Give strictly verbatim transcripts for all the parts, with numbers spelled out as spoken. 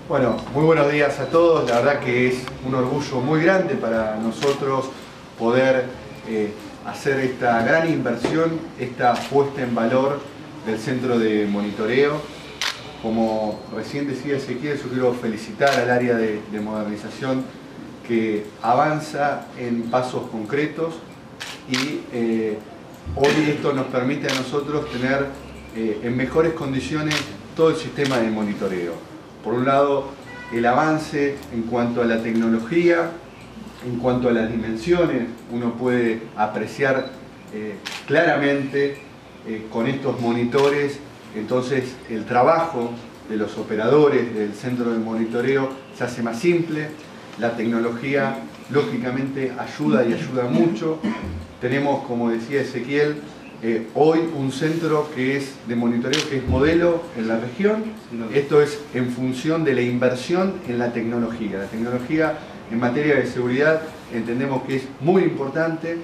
Bueno, muy buenos días a todos. La verdad que es un orgullo muy grande para nosotros poder eh, hacer esta gran inversión, esta puesta en valor del centro de monitoreo. Como recién decía Ezequiel, yo quiero felicitar al área de, de modernización que avanza en pasos concretos y eh, hoy esto nos permite a nosotros tener eh, en mejores condiciones todo el sistema de monitoreo. Por un lado, el avance en cuanto a la tecnología, en cuanto a las dimensiones, uno puede apreciar eh, claramente eh, con estos monitores, entonces el trabajo de los operadores del centro de monitoreo se hace más simple, la tecnología lógicamente ayuda y ayuda mucho. Tenemos, como decía Ezequiel, Eh, hoy un centro que es de monitoreo que es modelo en la región. Esto es en función de la inversión en la tecnología. La tecnología en materia de seguridad entendemos que es muy importante.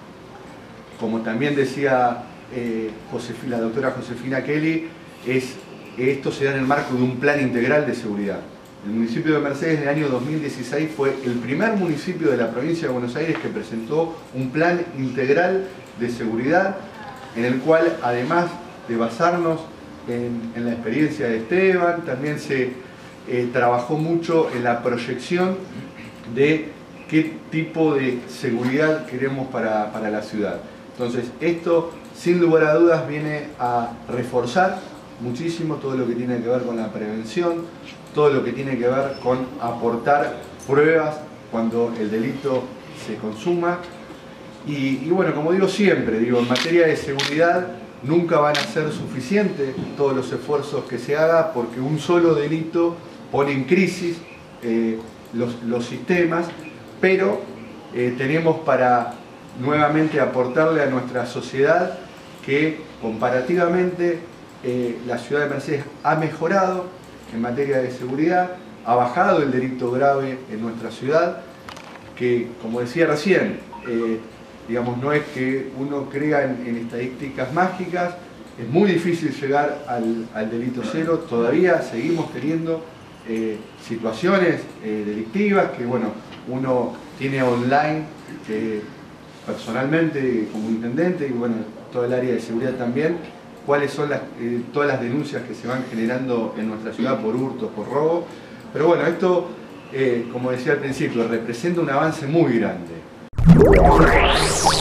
Como también decía eh, Josefina, la doctora Josefina Kelly, es, esto se da en el marco de un plan integral de seguridad. El municipio de Mercedes en el año dos mil dieciséis fue el primer municipio de la provincia de Buenos Aires que presentó un plan integral de seguridad, en el cual, además de basarnos en, en la experiencia de Esteban, también se eh, trabajó mucho en la proyección de qué tipo de seguridad queremos para, para la ciudad. Entonces, esto, sin lugar a dudas, viene a reforzar muchísimo todo lo que tiene que ver con la prevención, todo lo que tiene que ver con aportar pruebas cuando el delito se consuma. Y, y bueno, como digo siempre, digo, en materia de seguridad nunca van a ser suficientes todos los esfuerzos que se haga porque un solo delito pone en crisis eh, los, los sistemas, pero eh, tenemos para nuevamente aportarle a nuestra sociedad que comparativamente eh, la ciudad de Mercedes ha mejorado en materia de seguridad, ha bajado el delito grave en nuestra ciudad, que como decía recién, eh, digamos, no es que uno crea en, en estadísticas mágicas, es muy difícil llegar al, al delito cero, todavía seguimos teniendo eh, situaciones eh, delictivas que, bueno, uno tiene online eh, personalmente como intendente y, bueno, todo el área de seguridad también, cuáles son las, eh, todas las denuncias que se van generando en nuestra ciudad por hurtos, por robo, pero bueno, esto, eh, como decía al principio, representa un avance muy grande.